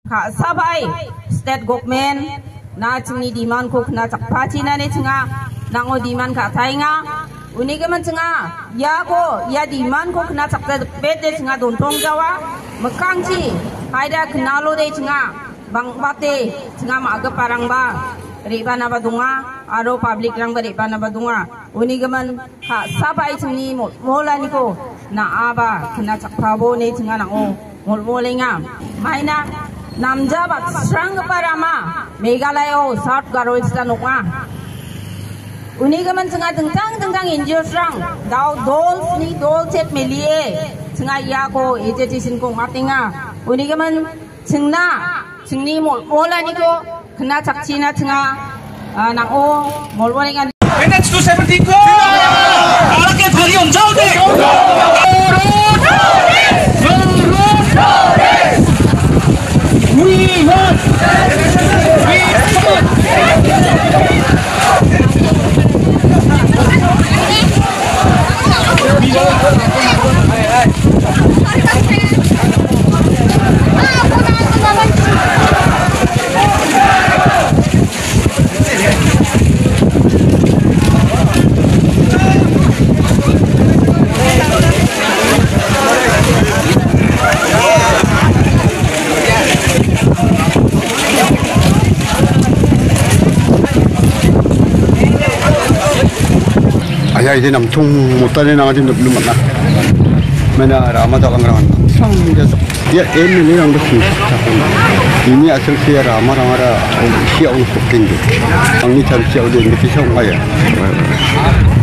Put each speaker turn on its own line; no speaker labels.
Sabai state government na chingni demand ko na chakpachi na ne chinga nango demand ka thainga uni ke man chinga ya ko ya demand ko na chakta bete chinga don tong jawa makangchi haida knalo de chinga bang bate chinga ma ga parang ba reba na ba dunga aro public rang ba reba na ba dunga uni ke man ha sabai chingni mola ni ko na aba kna chakpabo ne chinga nango mol molenga maina namjabat serang parama Meghalaya South Garoista nukma uni gaman cenga tengtang injur serang dau dol ni dol cet melie cenga ya ko eje sin ko matinga uni gaman cengna cengni mola ni ko kena cakcina cenga nang o mol molenga
Minutes to 70 go alake thari on jao de We want
ayah ini nam chung mutan ini nanti belum mana mana ramah tak orang sang dia ini orang betul ini asal dia ramah siapa orang suking ini cari siapa dia mesti sang ayah